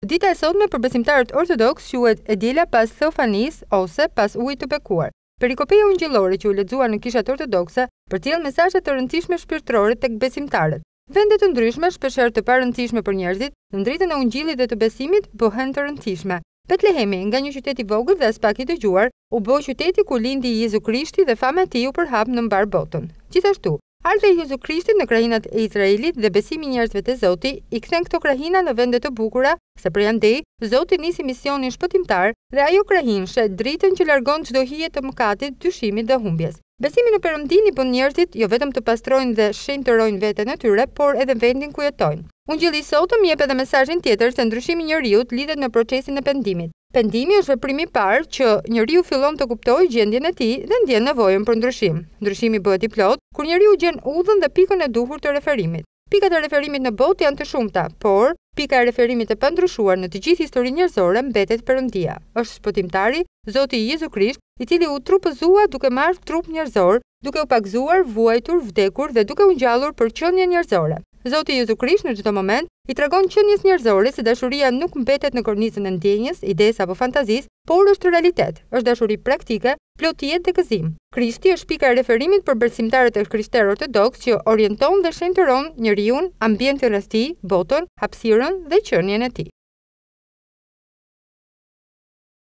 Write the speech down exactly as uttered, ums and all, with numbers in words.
Dita e sotme për besimtarët ortodoks quhet e diela pas Theofanis ose pas ujit të bekuar. Perikopeja ungjillore që u lexua në kishat ortodokse përcjell mesazhe të rëndësishme shpirtërore tek besimtarët. Vende të ndryshme, shpeshherë të parëndësishme për njerëzit, në dritën e ungjillit dhe të besimit bëhen të rëndësishme. Betlehemi, nga një qytet i vogël dhe as pak i dëgjuar, u bë qyteti ku lindi Jezu Krishti dhe fama e tij u përhap në mbar botën. Gjithashtu, ardha e Jezu Krishtit në krahinat e Izraelit dhe besimi i njerëzve te Zoti i kthen këto krahina në vende të bukura, se prej andej Zoti nisi misionin shpëtimtar dhe ajo krahinë shet dritën që largon çdo hije të mëkatit, dyshimit dhe humbjes. Besimi në Perëndin i bën njerëzit jo vetëm të pastrojnë dhe shenjtërojnë veten e tyre, por edhe vendin ku jetojnë. Ungjilli i sotëm jep edhe mesazhin tjetër se ndryshimi i njeriu lidhet me procesin e pendimit. Pendimi është veprimi i parë që njeriu fillon të kuptojë gjendjen e tij dhe ndjen nevojën për ndryshim. Ndryshimi bëhet i plot kur njeriu gjen udhën dhe pikën e duhur të referimit. Pikat e referimit në botë janë të shumta, por pika e referimit e pandryshuar në të gjithë historinë njerëzore mbetet Perëndia. Është shpëtimtari, Zoti Jezu Krisht, i cili u trupëzua duke marrë trup njerëzor, duke u pagzuar, vuajtur, vdekur dhe duke u ngjallur për qenien njerëzore. Zoti Jezu Krisht në çdo moment i tregon qenies njerëzore se dashuria nuk mbetet në kornizën e ndjenjës, ides apo fantazisë, por është realitet, është dashuri praktike, plot jetë dhe gëzim. Krishti është pika e referimit për besimtarët e krishterë ortodoks që orienton dhe shenjtëron njeriu, ambientin rreth tij, botën, hapësirën dhe qenien e tij.